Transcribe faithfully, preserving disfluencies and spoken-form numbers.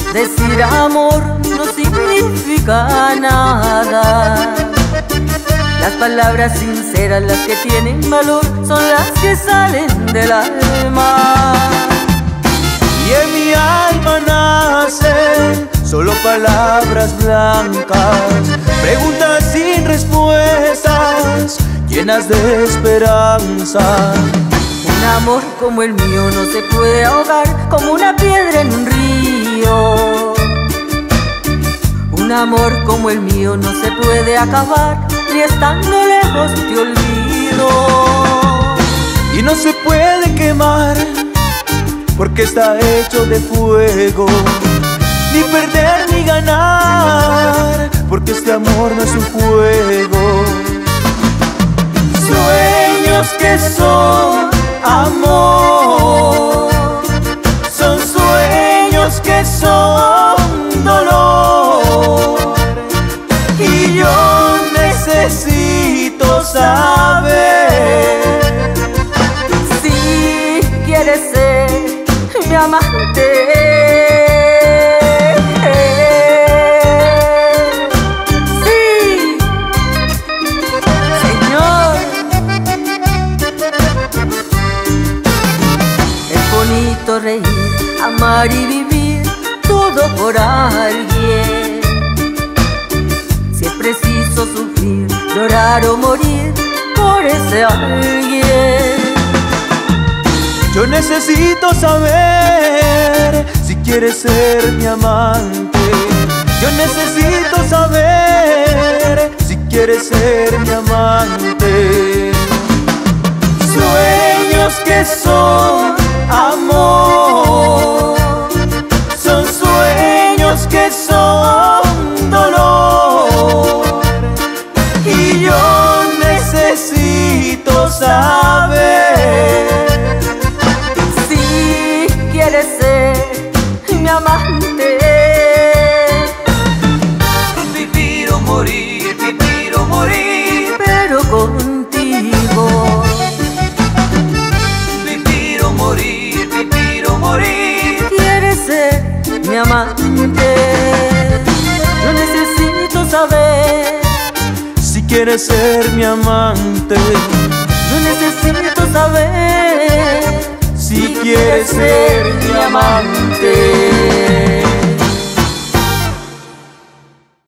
Decir amor no significa nada. Las palabras sinceras, las que tienen valor, son las que salen del alma. Y en mi alma nacen solo palabras blancas, preguntas sin respuestas, llenas de esperanza. Un amor como el mío no se puede ahogar como una piedra en un río. Un amor como el mío no se puede acabar ni estando lejos te olvido. Y no se puede quemar porque está hecho de fuego, ni perder ni ganar porque este amor no es un juego. Sueños que son amor, son sueños que son dolor, y yo necesito saber si quieres ser mi amante. Sí, Señor. Es bonito reír, amar y vivir todo por alguien. Si es preciso sufrir, llorar o morir por ese alguien. Yo necesito saber si quieres ser mi amante. Yo necesito saber si quieres ser mi amante. Sueños que son amor, son sueños que son dolor, y yo necesito saber si quieres ser mi amante. Vivir o morir, vivir o morir, pero contigo. vivir o morir, vivir o morir. Quieres ser mi amante. Yo necesito saber Si quieres ser mi amante, yo necesito saber si quieres ser mi amante.